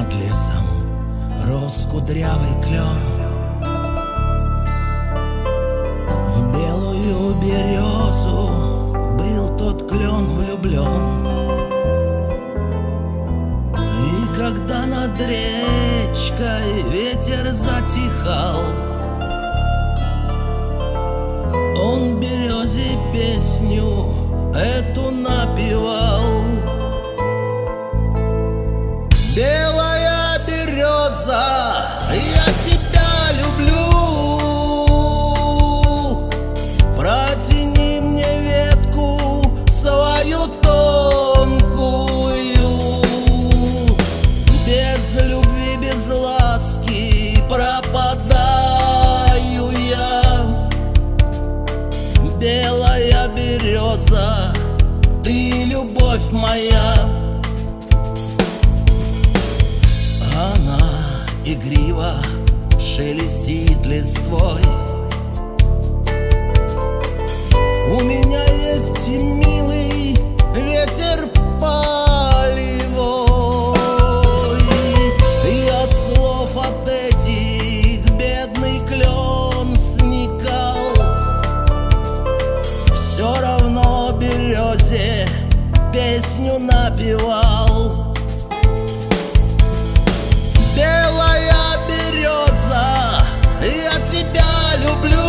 Над лесом рос кудрявый клен, в белую березу был тот клен влюблен. И когда над речкой ветер затихал, он березе песню эту напевал. Белая береза, я тебя люблю, протяни мне ветку свою тонкую. Без любви, без ласки пропадаю я. Белая береза, ты любовь моя. Она игриво шелестит листвой. У меня есть милый ветер полевой, и от слов от этих бедный клен сникал. Все равно березе песню напевал. Белая береза, я тебя люблю,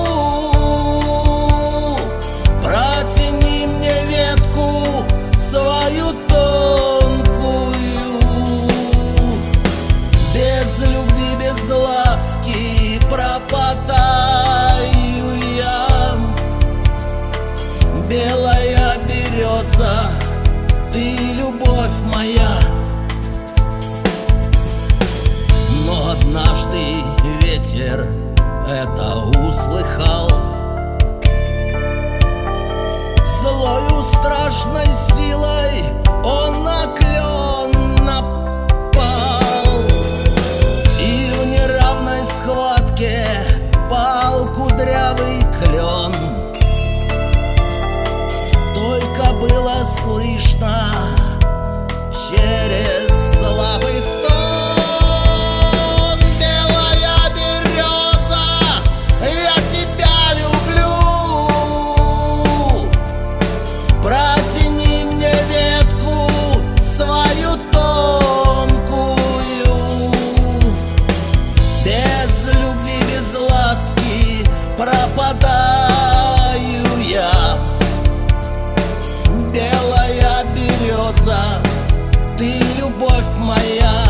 протяни мне ветку свою тонкую. Без любви, без ласки пропадаю я. Белая береза, ты любовь моя. Но однажды ветер это услыхал, злою страшной силой он на клен напал, и в неравной схватке пал кудрявый клен. Только было слышно через слабый стон: протяни мне ветку свою тонкую. Без любви, без ласки пропадаю я. Белая береза, ты любовь моя.